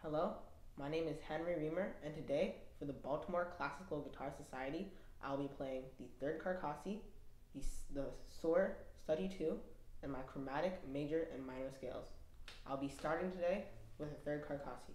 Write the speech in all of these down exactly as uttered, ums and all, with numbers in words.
Hello, my name is Henry Reamer, and today, for the Baltimore Classical Guitar Society, I'll be playing the Third Carcassi, the, the Soar Study two, and my chromatic major and minor scales. I'll be starting today with the Third Carcassi.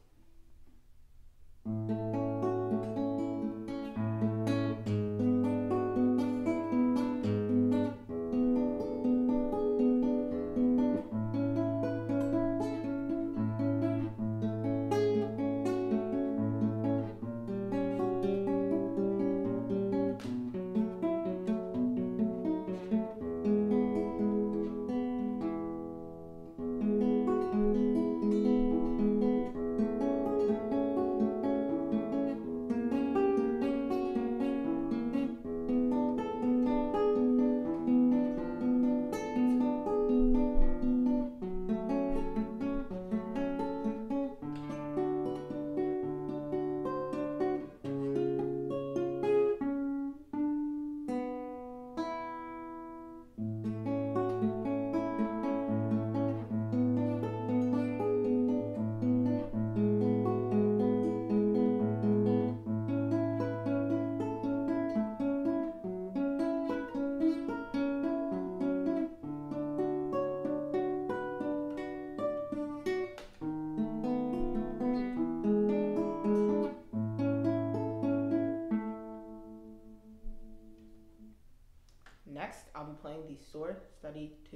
Next, I'll be playing the Soar Study two.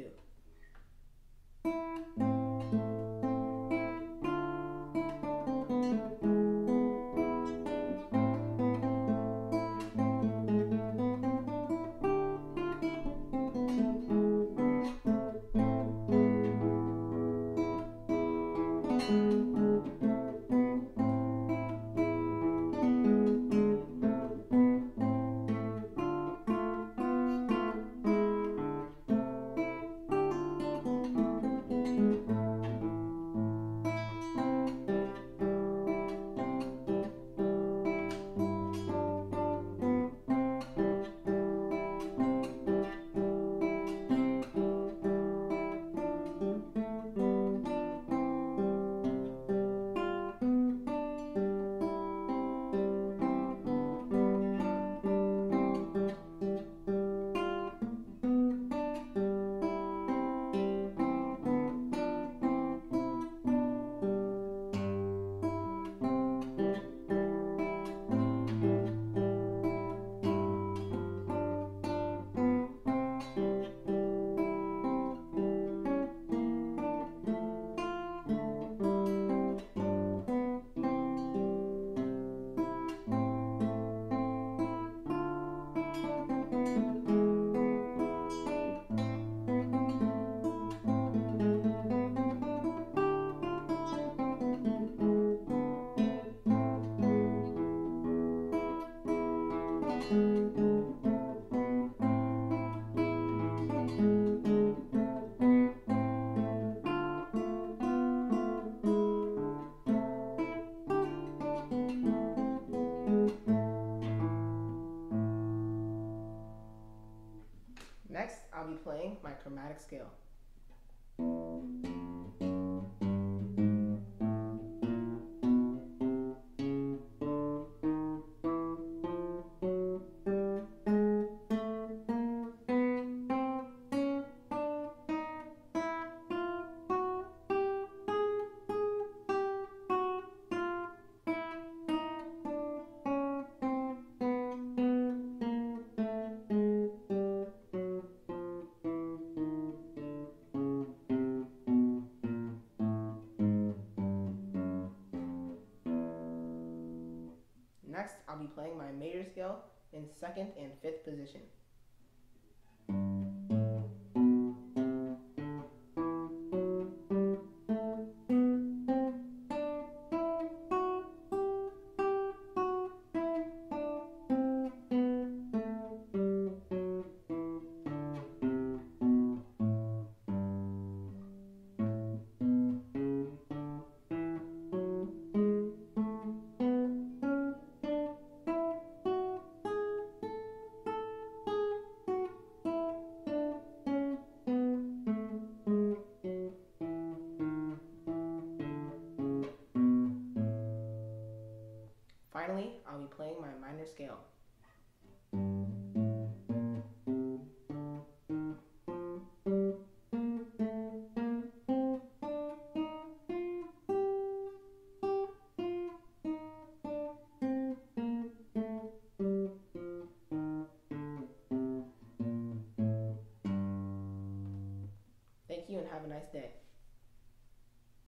Next, I'll be playing my chromatic scale. Next, I'll be playing my major scale in second and fifth position. finally, I'll be playing my minor scale. Thank you and have a nice day.